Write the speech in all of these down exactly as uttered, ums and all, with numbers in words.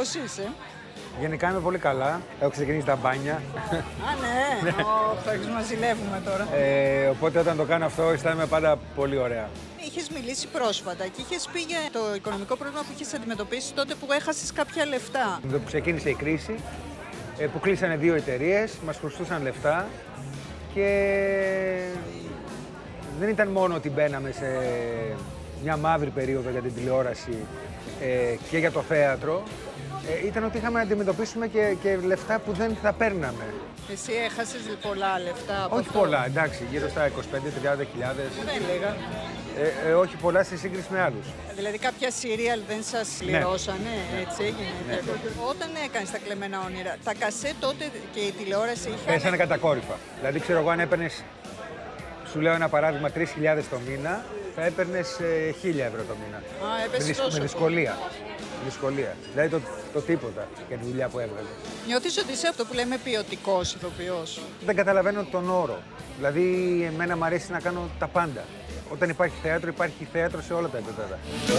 πώς είσαι? Γενικά είμαι πολύ καλά. Έχω ξεκινήσει τα μπάνια. Α, ναι. Ω, θα μας ζηλεύουμε τώρα. Ε, οπότε όταν το κάνω αυτό αισθάνομαι πάντα πολύ ωραία. Είχες μιλήσει πρόσφατα και είχες πει για το οικονομικό πρόβλημα που είχες αντιμετωπίσει τότε που έχασες κάποια λεφτά. Με το που ξεκίνησε η κρίση, ε, που κλείσανε δύο εταιρείες, μας χρωστούσαν λεφτά και δεν ήταν μόνο ότι μπαίναμε σε μια μαύρη περίοδο για την τηλεόραση ε, και για το θέατρο. Ε, ήταν ότι είχαμε να αντιμετωπίσουμε και, και λεφτά που δεν θα παίρναμε. Εσύ έχασες πολλά λεφτά από Όχι αυτό. πολλά, εντάξει, γύρω στα είκοσι πέντε με τριάντα χιλιάδες. Δεν λέγα. Ε, ε, όχι πολλά σε σύγκριση με άλλους. Δηλαδή κάποια σύριαλ δεν σας πληρώσανε, ναι. Έτσι έγινε. Ναι. Όταν έκανες τα κλεμμένα όνειρα, τα κασέ τότε και η τηλεόραση είχαν... Πέσανε κατακόρυφα. Δηλαδή, ξέρω εγώ, αν έπαιρνες, σου λέω ένα παράδειγμα, τρεις χιλιάδες το μήνα, θα έπαιρνες ε, χίλια ευρώ το μήνα. Α, έπεσε με, τόσο. με δυσκολία. Δυσκολία. Δηλαδή το, το τίποτα για τη δουλειά που έβγαλε. Νιώθεις ότι είσαι αυτό που λέμε ποιοτικός ηθοποιός? Δεν καταλαβαίνω τον όρο. Δηλαδή, εμένα μου αρέσει να κάνω τα πάντα. Όταν υπάρχει θέατρο, υπάρχει θέατρο σε όλα τα επίπεδα.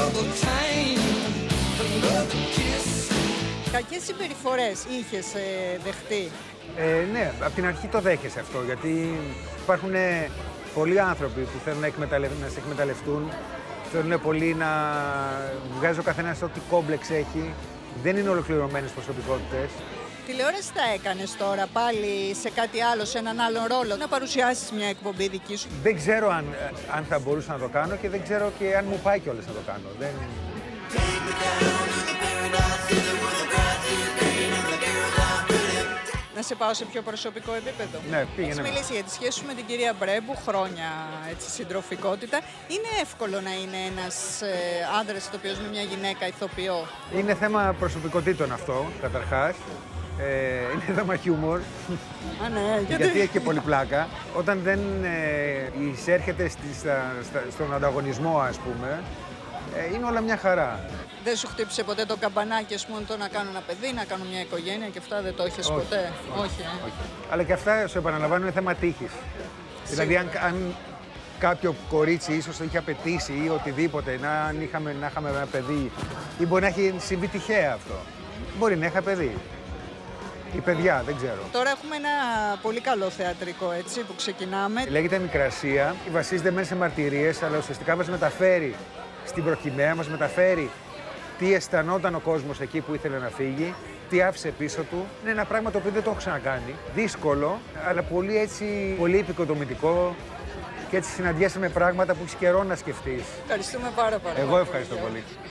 Κακές συμπεριφορές είχες ε, δεχτεί? Ε, ναι, από την αρχή το δέχεσαι αυτό, γιατί υπάρχουν ε, πολλοί άνθρωποι που θέλουν να, εκμεταλλευ... να σε εκμεταλλευτούν, θέλουν πολύ να βγάζει ο καθένας ό,τι κόμπλεξ έχει, δεν είναι ολοκληρωμένες προσωπικότητες. Τηλεόραση τα έκανες τώρα πάλι σε κάτι άλλο, σε έναν άλλον ρόλο, να παρουσιάσεις μια εκπομπή δική σου? Δεν ξέρω αν, αν θα μπορούσα να το κάνω και δεν ξέρω και αν μου πάει κιόλας να το κάνω. Δεν... Να σε πάω σε πιο προσωπικό επίπεδο. Ναι, πήγαινε. Έχεις μιλήσει για τη σχέση σου με την κυρία Μπρέμπου, χρόνια έτσι, συντροφικότητα. Είναι εύκολο να είναι ένας ε, άνδρας ηθοποιός με μια γυναίκα ηθοποιό? Είναι θέμα προσωπικότητων αυτό, καταρχάς. Ε, είναι θέμα χιούμορ. Α, ναι, γιατί... γιατί έχει και πολύ πλάκα. Όταν δεν ε, εισέρχεται στη, στα, στα, στον ανταγωνισμό, ας πούμε, ε, είναι όλα μια χαρά. Δεν σου χτύπησε ποτέ το καμπανάκι, ας πούμε, το να κάνω ένα παιδί, να κάνω μια οικογένεια και αυτά, δεν το έχεις όχι, ποτέ? Όχι. όχι, ε. όχι. Αλλά και αυτά, σου επαναλαμβάνω, είναι θέμα τύχης. Δηλαδή, αν, αν κάποιο κορίτσι ίσως είχε απαιτήσει ή οτιδήποτε, να, αν είχαμε, να είχαμε ένα παιδί, ή μπορεί να έχει συμβεί τυχαία αυτό. Μπορεί να είχα παιδί. Η παιδιά, δεν ξέρω. Τώρα έχουμε ένα πολύ καλό θεατρικό, έτσι, που ξεκινάμε. Λέγεται Μικρασία, βασίζεται μέσα σε μαρτυρίες, αλλά ουσιαστικά μας μεταφέρει στην προκυμαία, μας μεταφέρει τι αισθανόταν ο κόσμος εκεί που ήθελε να φύγει, τι άφησε πίσω του. Είναι ένα πράγμα το οποίο δεν το έχω ξανακάνει. Δύσκολο, αλλά πολύ έτσι, πολύ επικοδομητικό και έτσι συναντιέσαι με πράγματα που έχεις καιρό να σκεφτείς. Ευχαριστούμε πάρα πολύ. Εγώ ευχαριστώ πολύ.